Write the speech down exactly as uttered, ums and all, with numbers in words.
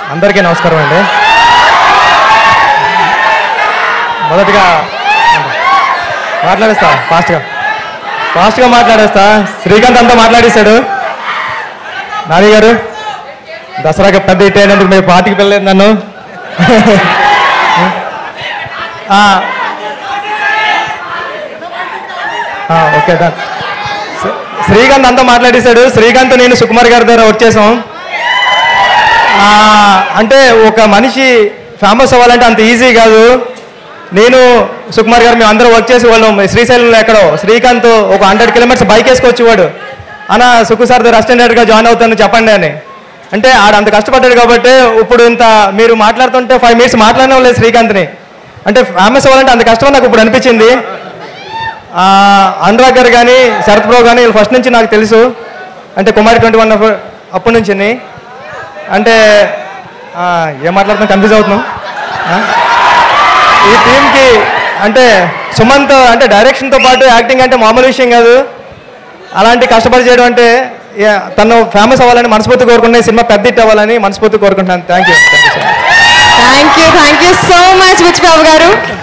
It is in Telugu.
అందరికీ నమస్కారం అండి. మొదటిగా మాట్లాడేస్తా ఫాస్ట్గా ఫాస్ట్గా మాట్లాడేస్తా. శ్రీకాంత్ అంతా మాట్లాడేశాడు. నాని గారు దసరాకి పెద్ద హిట్ అయినందుకు మీరు పార్టీకి వెళ్ళలేదు నన్ను. ఓకే దా శ్రీకాంత్ అంతా మాట్లాడేశాడు. శ్రీకాంత్ నేను సుకుమార్ గారి దగ్గర వర్క్ చేసాం. అంటే ఒక మనిషి ఫేమస్ అవ్వాలంటే అంత ఈజీ కాదు. నేను సుకుమార్ గారు మేము అందరూ వర్క్ చేసి వాళ్ళం శ్రీశైలంలో ఎక్కడో. శ్రీకాంత్ ఒక హండ్రెడ్ కిలోమీటర్స్ బైక్ వేసుకొచ్చేవాడు. అన్న సుకు సార్ దగ్గర అసిస్టెంట్గా జాయిన్ అవుతాను చెప్పండి అని. అంటే ఆడ అంత కష్టపడ్డాడు కాబట్టి ఇప్పుడు ఇంత మీరు మాట్లాడుతుంటే ఫైవ్ మినిట్స్ మాట్లాడడం లేదు శ్రీకాంత్ని. అంటే ఫేమస్ అవ్వాలంటే అంత కష్టం నాకు ఇప్పుడు అనిపించింది. అనురాగ్ గారు కానీ శరత్ బ్రో కానీ ఫస్ట్ నుంచి నాకు తెలుసు. అంటే కుమారి ట్వంటీ వన్ అప్పటి నుంచి. అంటే ఏం మాట్లాడుతున్నాం కన్ఫ్యూజ్ అవుతున్నాం. ఈ టీంకి అంటే సుమంత్ అంటే డైరెక్షన్తో పాటు యాక్టింగ్ అంటే మామూలు విషయం కాదు. అలాంటి కష్టపడి చేయడం అంటే తను ఫేమస్ అవ్వాలని మనస్ఫూర్తి కోరుకుంటున్నాను. సినిమా పెద్ద హిట్ అవ్వాలని మనస్ఫూర్తి కోరుకుంటున్నాను. Thank you thank you thank you so much Buchibabu గారు.